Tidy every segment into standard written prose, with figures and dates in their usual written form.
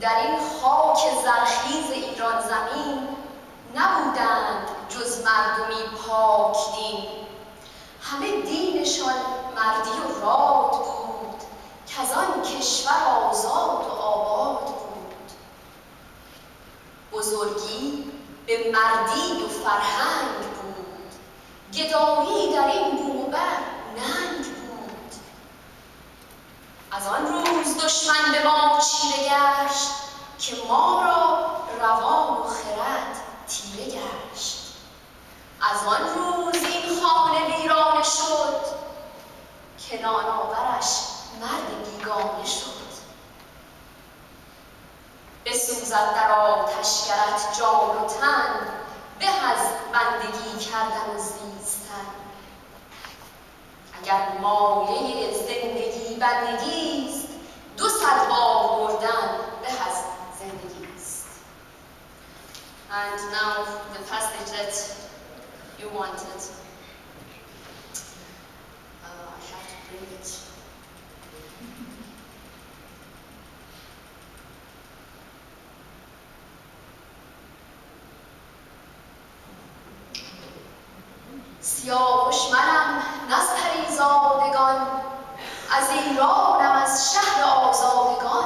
در این خاک زرخیز ایران زمین نبودند جز مردمی پاک دین. همه دینشان مردی و راد بود، کزان کشور آزاد و آباد بود. بزرگی به مردی و فرهنگ بود، گدایی در این بوم و بر ننگ بود. از آن روز دشمن به ما چیره گشت، که ما را روان و خرد تیره گشت. از آن روز این خانه ویرانه شد، که نانآورش مرد بیگانه شد. بسوزد در آتشگرت جان و تن، به از بندگی کردن و زیستن. اگر مایه زندگی بندگیست، 200 بار مردن به از زندگیست. And now the passage that you wanted. I have to bring it. سیاوش منم نز پریزادگان، از ایرانم از شهر آزادگان.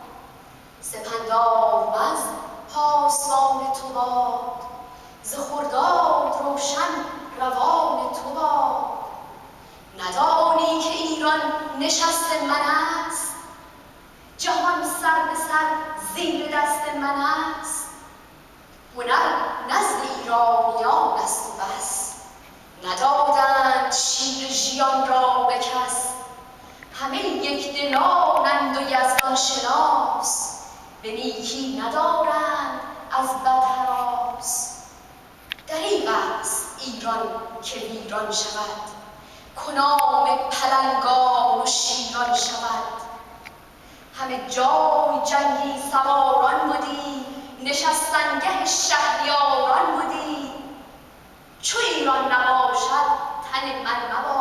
سپندار مز پاسبان تو باد، ز خرداد روشن روان تو باد. ندانی که ایران نشست من است، جهان سر به سر زیر دست من است. هنر نزد ایرانیان است و بس، ندادند شیر ژیان را به کس. همه یک دلانند و یزدان شناس، به نیکی ندارند از بد هراس. دریغ است ایران که ویران شود، کنام پلنگان و شیران شود. همه جای جنگی سواران بودی، نشستنگه شهریاران بودی. چو ایران نباشد تن من مباد،